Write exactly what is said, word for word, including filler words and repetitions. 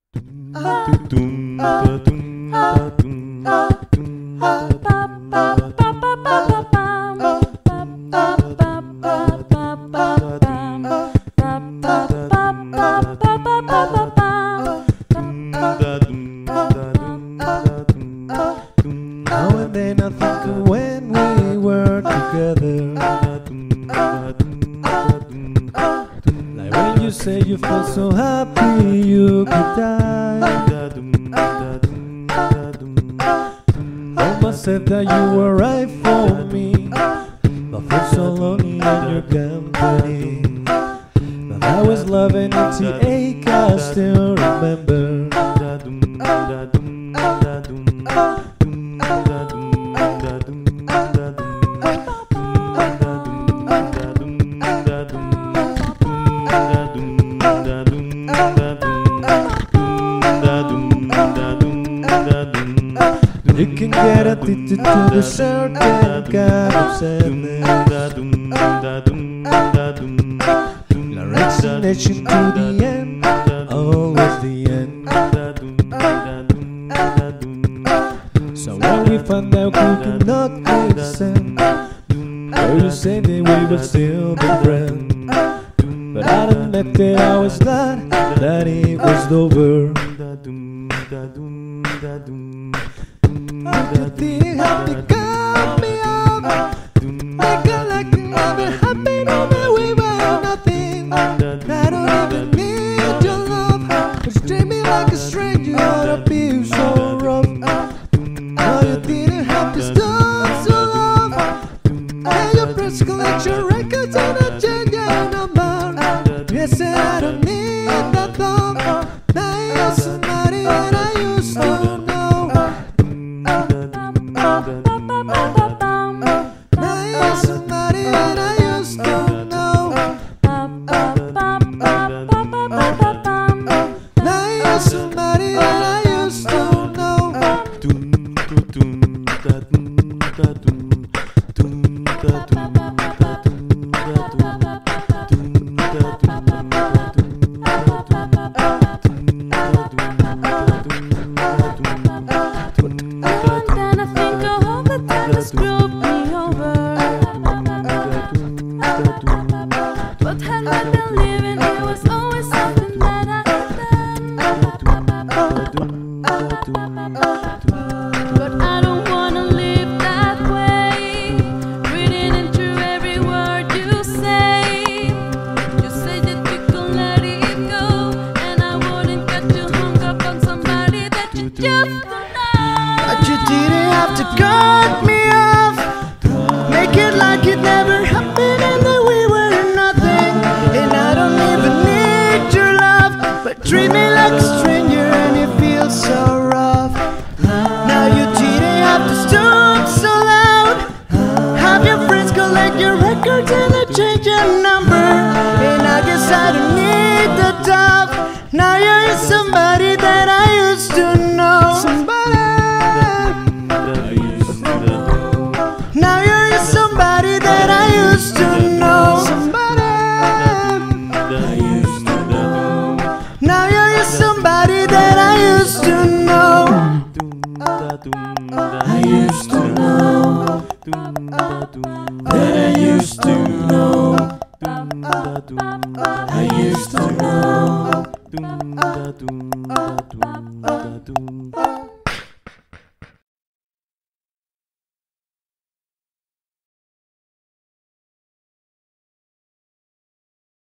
Now and then I think of when we were together. Like when you say you felt so happy you could die. Told myself that you were right for me, but felt so lonely in your company. But I was loving it to ache, I still remember. You can get addicted to the certain kind of sadness, the resignation to the end, always the end. So when we found out we could not make sense, well, you said that we would still be friends, but I admit that I was glad that it was over. You didn't have to call me up, make it like it never happened, and we were nothing. I don't even need your love, but you treat me like a stranger, I'd be so rough. No, you didn't have to stop so long, and your press collect your records and I change your number. Yes, and I don't need that love. Now you're somebody that I used to know. But had I been living, it was always something that I had done. But I don't wanna live that way, reading into every word you say. You say that you can let it go, and I wouldn't get too hung up on somebody that you just don't know. But you didn't have to cut me off, make it like it never happened and that we were nothing. And I don't even need your love, but treat me like a stranger and it feels so rough. Now you didn't have to stop so loud, have your friends collect your records and they change your number. And I guess I don't need the top. Now you're somebody that I used to know. Somebody. Now you're somebody that I used to know. Somebody I used to know. Now you're somebody that I used to know. I used to know. That I used to know. I used to know.